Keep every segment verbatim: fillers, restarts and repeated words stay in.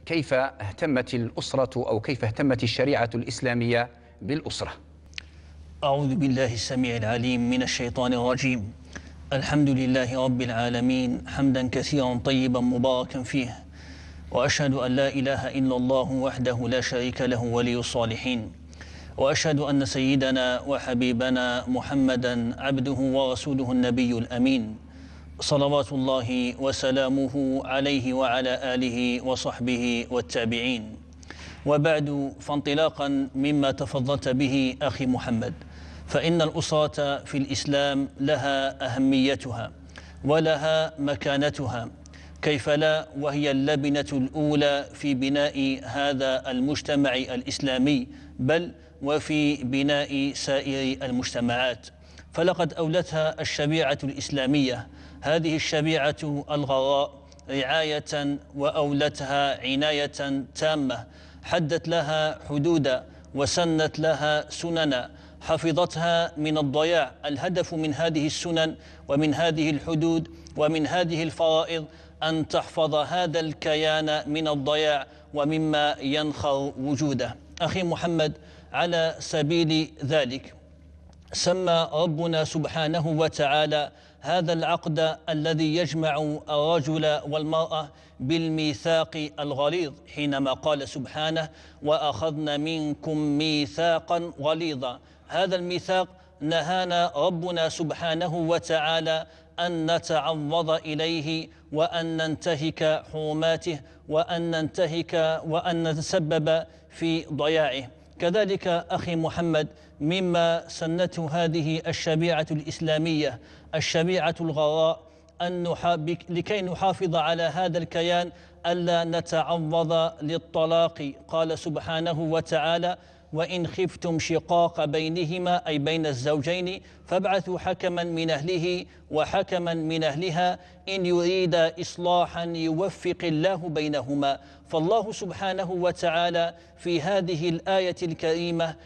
كيف اهتمت الأسرة أو كيف اهتمت الشريعة الإسلامية بالأسرة؟ أعوذ بالله السميع العليم من الشيطان الرجيم. الحمد لله رب العالمين، حمدا كثيرا طيبا مباركا فيه، وأشهد أن لا إله إلا الله وحده لا شريك له ولي الصالحين، وأشهد أن سيدنا وحبيبنا محمدا عبده ورسوله النبي الأمين، صلوات الله وسلامه عليه وعلى آله وصحبه والتابعين. وبعد، فانطلاقا مما تفضلت به أخي محمد، فإن الأسرة في الإسلام لها أهميتها ولها مكانتها، كيف لا، وهي اللبنة الأولى في بناء هذا المجتمع الإسلامي، بل وفي بناء سائر المجتمعات. فلقد أولتها الشريعة الإسلامية، هذه الشريعة الغراء، رعاية وأولتها عناية تامة، حدت لها حدودا وسنت لها سننا، حفظتها من الضياع. الهدف من هذه السنن ومن هذه الحدود ومن هذه الفرائض أن تحفظ هذا الكيان من الضياع ومما ينخر وجوده. أخي محمد، على سبيل ذلك سمى ربنا سبحانه وتعالى هذا العقد الذي يجمع الرجل والمرأة بالميثاق الغليظ، حينما قال سبحانه: وأخذنا منكم ميثاقا غليظا. هذا الميثاق نهانا ربنا سبحانه وتعالى أن نتعرض إليه وأن ننتهك حرماته وأن ننتهك وأن نتسبب في ضياعه. كذلك أخي محمد، مما سنته هذه الشريعة الإسلامية، الشريعة الغراء، أن لكي نحافظ على هذا الكيان ألا نتعرض للطلاق. قال سبحانه وتعالى: وإن خفتم شقاق بينهما، أي بين الزوجين، فابعثوا حكما من أهله وحكما من أهلها إن يريد إصلاحا يوفق الله بينهما. فالله سبحانه وتعالى في هذه الآية الكريمة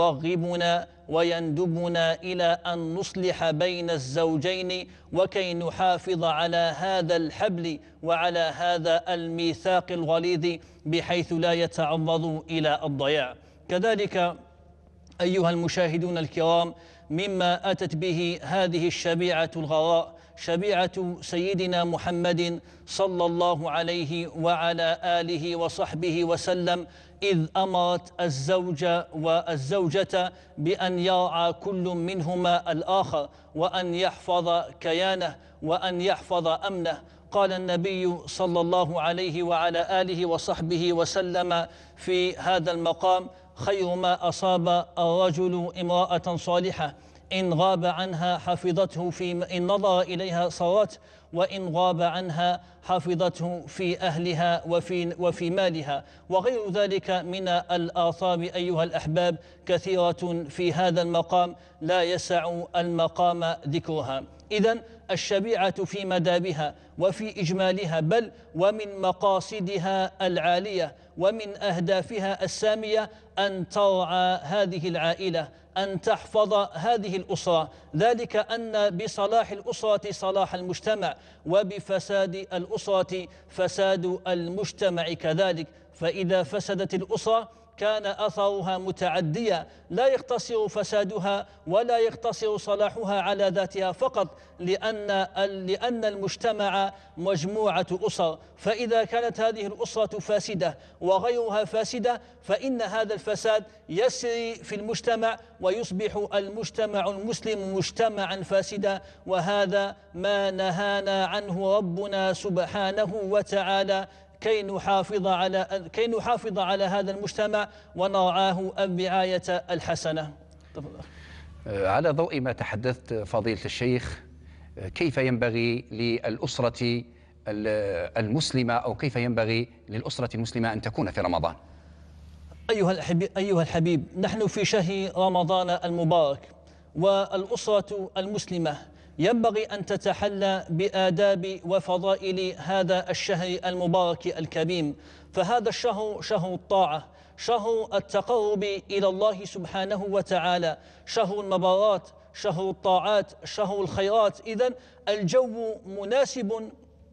يرغبنا ويندبنا إلى أن نصلح بين الزوجين، وكي نحافظ على هذا الحبل وعلى هذا الميثاق الغليظ بحيث لا يتعرض إلى الضياع. كذلك أيها المشاهدون الكرام، مما أتت به هذه الشريعة الغراء، شريعة سيدنا محمد صلى الله عليه وعلى آله وصحبه وسلم، إذ أمرت الزوج والزوجة بأن يرعى كل منهما الآخر، وأن يحفظ كيانه وأن يحفظ أمنه. قال النبي صلى الله عليه وعلى آله وصحبه وسلم في هذا المقام: خير ما أصاب الرجل امرأة صالحة، إن غاب عنها حفظته، في إن نظر إليها صارت، وإن غاب عنها حفظته في أهلها وفي, وفي مالها. وغير ذلك من الآثار أيها الأحباب كثيرة في هذا المقام لا يسع المقام ذكرها. إذن الشريعة في مدارها وفي إجمالها، بل ومن مقاصدها العالية ومن أهدافها السامية، أن ترعى هذه العائلة، أن تحفظ هذه الأسرة، ذلك أن بصلاح الأسرة صلاح المجتمع، وبفساد الأسرة فساد المجتمع كذلك. فإذا فسدت الأسرة كان أثرها متعديا، لا يقتصر فسادها ولا يقتصر صلاحها على ذاتها فقط، لأن لأن المجتمع مجموعة أسر. فإذا كانت هذه الأسرة فاسدة وغيرها فاسدة، فإن هذا الفساد يسري في المجتمع ويصبح المجتمع المسلم مجتمعا فاسدا. وهذا ما نهانا عنه ربنا سبحانه وتعالى، كي نحافظ على كي نحافظ على هذا المجتمع ونرعاه الرعاية الحسنة. على ضوء ما تحدثت فضيلة الشيخ، كيف ينبغي للأسرة المسلمة أو كيف ينبغي للأسرة المسلمة أن تكون في رمضان؟ أيها الحبيب, أيها الحبيب نحن في شهر رمضان المبارك، والأسرة المسلمة ينبغي أن تتحلى بآداب وفضائل هذا الشهر المبارك الكريم. فهذا الشهر شهر الطاعة، شهر التقرب إلى الله سبحانه وتعالى، شهر المبارات، شهر الطاعات، شهر الخيرات. إذن الجو مناسب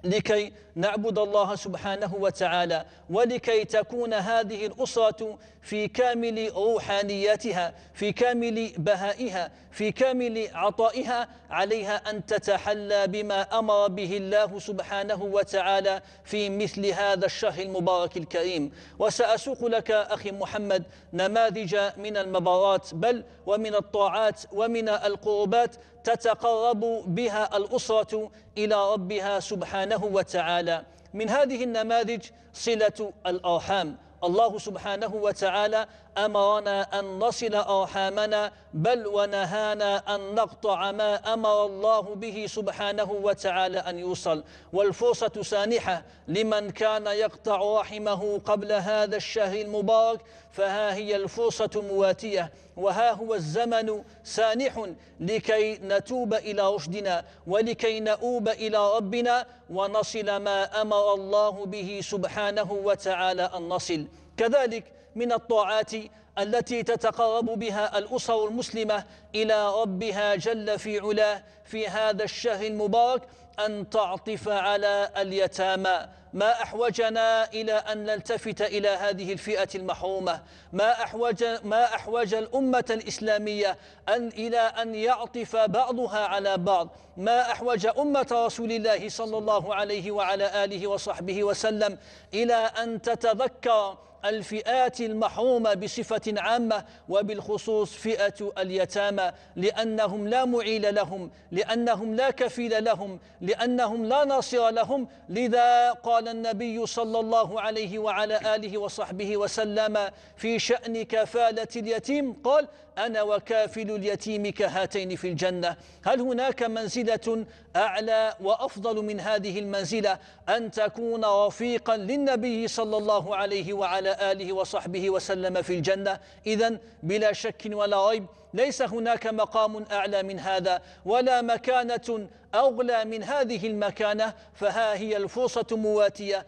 لكي نعبد الله سبحانه وتعالى، ولكي تكون هذه الأسرة في كامل روحانياتها، في كامل بهائها، في كامل عطائها، عليها أن تتحلى بما أمر به الله سبحانه وتعالى في مثل هذا الشهر المبارك الكريم. وسأسوق لك أخي محمد نماذج من المبارات بل ومن الطاعات ومن القربات تتقرب بها الأسرة إلى ربها سبحانه وتعالى. من هذه النماذج صلة الأرحام. الله سبحانه وتعالى أمرنا أن نصل أرحامنا بل ونهانا أن نقطع ما أمر الله به سبحانه وتعالى أن يوصل، والفرصة سانحة لمن كان يقطع رحمه قبل هذا الشهر المبارك، فها هي الفرصة مواتية، وها هو الزمن سانح لكي نتوب إلى رشدنا ولكي نؤوب إلى ربنا ونصل ما أمر الله به سبحانه وتعالى أن نصل. كذلك من الطاعات التي تتقرب بها الأسر المسلمة إلى ربها جل في علاه في هذا الشهر المبارك أن تعطف على اليتامى. ما أحوجنا إلى أن نلتفت إلى هذه الفئة المحرومة، ما أحوج, ما أحوج الأمة الإسلامية أن إلى أن يعطف بعضها على بعض، ما أحوج أمة رسول الله صلى الله عليه وعلى آله وصحبه وسلم إلى أن تتذكر الفئات المحرومة بصفة عامة وبالخصوص فئة اليتامى، لأنهم لا معيل لهم، لأنهم لا كفيل لهم، لأنهم لا ناصر لهم. لذا قال النبي صلى الله عليه وعلى آله وصحبه وسلم في شأن كفالة اليتيم قال: أنا وكافل اليتيم كهاتين في الجنة. هل هناك منزلة أعلى وأفضل من هذه المنزلة أن تكون رفيقا للنبي صلى الله عليه وعلى آله وصحبه وسلم في الجنة؟ إذن بلا شك ولا ريب ليس هناك مقام أعلى من هذا ولا مكانة أغلى من هذه المكانة، فها هي الفرصة مواتية.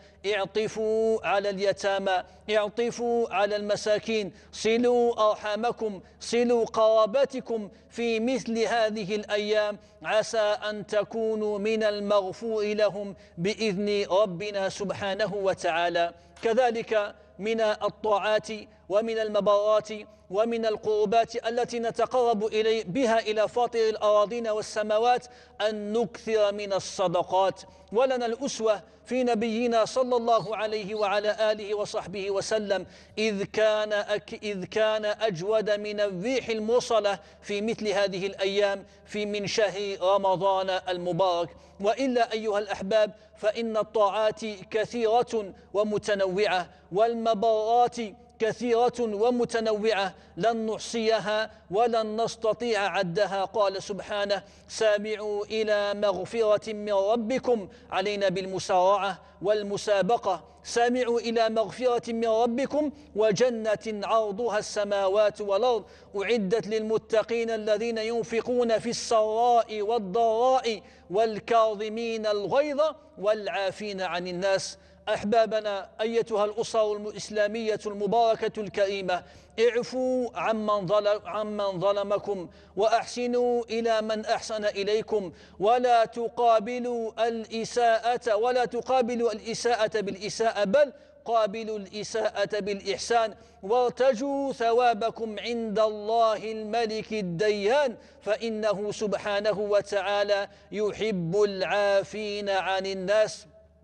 اعطفوا على اليتامى، اعطفوا على المساكين، صلوا أرحامكم، صلوا قراباتكم في مثل هذه الأيام، عسى أن تكونوا من المغفور لهم بإذن ربنا سبحانه وتعالى. كذلك من الطاعات ومن المبارات ومن القربات التي نتقرب إلي بها إلى فاطر الأراضين والسماوات أن نكثر من الصدقات. ولنا الأسوة في نبينا صلى الله عليه وعلى آله وصحبه وسلم إذ كان, أك إذ كان أجود من الريح المرسلة في مثل هذه الأيام في من شهر رمضان المبارك. وإلا أيها الأحباب فإن الطاعات كثيرة ومتنوعة والمبارات كثيرة ومتنوعة لن نحصيها ولن نستطيع عدها. قال سبحانه: سامعوا إلى مغفرة من ربكم، علينا بالمسارعة والمسابقة، سامعوا إلى مغفرة من ربكم وجنة عرضها السماوات والأرض أعدت للمتقين الذين ينفقون في السراء والضراء والكاظمين الغيظ والعافين عن الناس. أحبابنا أيتها الأسر الإسلامية المباركة الكريمة، اعفوا عمن ظلم عمن ظلمكم وأحسنوا إلى من أحسن إليكم، ولا تقابلوا الإساءة ولا تقابلوا الإساءة بالإساءة بل قابلوا الإساءة بالإحسان، وارتجوا ثوابكم عند الله الملك الديان، فإنه سبحانه وتعالى يحب العافين عن الناس.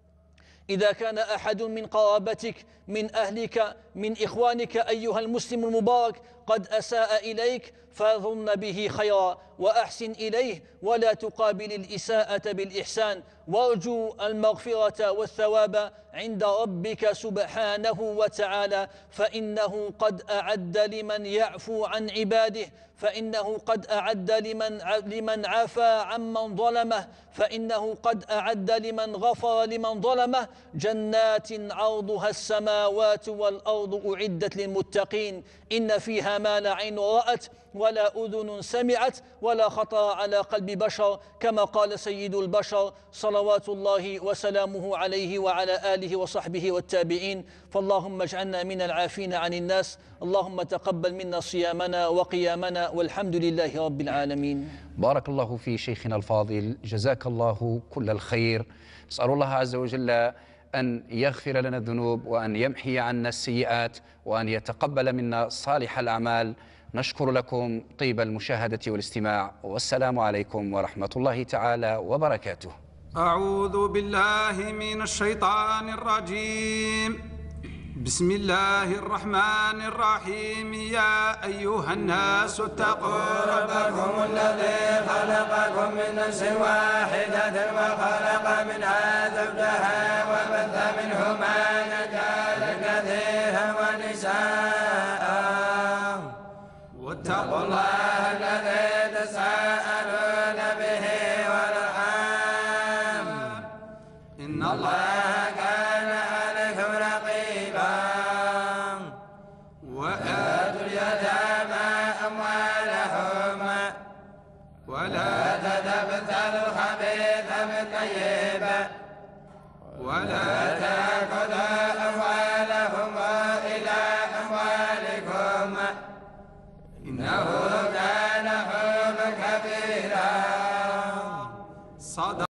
إذا كان أحد من قرابتك من أهلك من إخوانك أيها المسلم المبارك قد أساء إليك فظن به خيرا وأحسن إليه، ولا تقابل الإساءة بالإحسان، وارجو المغفرة والثواب عند ربك سبحانه وتعالى، فإنه قد أعد لمن يعفو عن عباده، فإنه قد أعد لمن لمن عفا عمن ظلمه، فإنه قد أعد لمن غفر لمن ظلمه جنات عرضها السماوات والأرض أعدت للمتقين، إن فيها ما لا عين رأت ولا أذن سمعت ولا خطر على قلب بشر، كما قال سيد البشر صلوات الله وسلامه عليه وعلى آله وصحبه والتابعين. فاللهم اجعلنا من العافين عن الناس، اللهم تقبل منا صيامنا وقيامنا، والحمد لله رب العالمين. بارك الله في شيخنا الفاضل، جزاك الله كل الخير. أسأل الله عز وجل أن يغفر لنا الذنوب وأن يمحي عنا السيئات وأن يتقبل منا صالح الأعمال. نشكر لكم طيب المشاهدة والاستماع، والسلام عليكم ورحمة الله تعالى وبركاته. أعوذ بالله من الشيطان الرجيم. بسم الله الرحمن الرحيم. يا أيها الناس اتقوا ربكم الذي خلقكم من نفس واحدة وخلق منها زوجها وبث منهما رجالا كثيرا ونساء، واتقوا الله الذي تساءلون به والأرحام إن الله كان عليكم رقيبا. وآتوا اليتامى أموالهم ولا تتبدلوا الخبيث بالطيب ولا تأكلوا أموالهم إلى أموالكم إنه كان حوبا كبيرا. صدق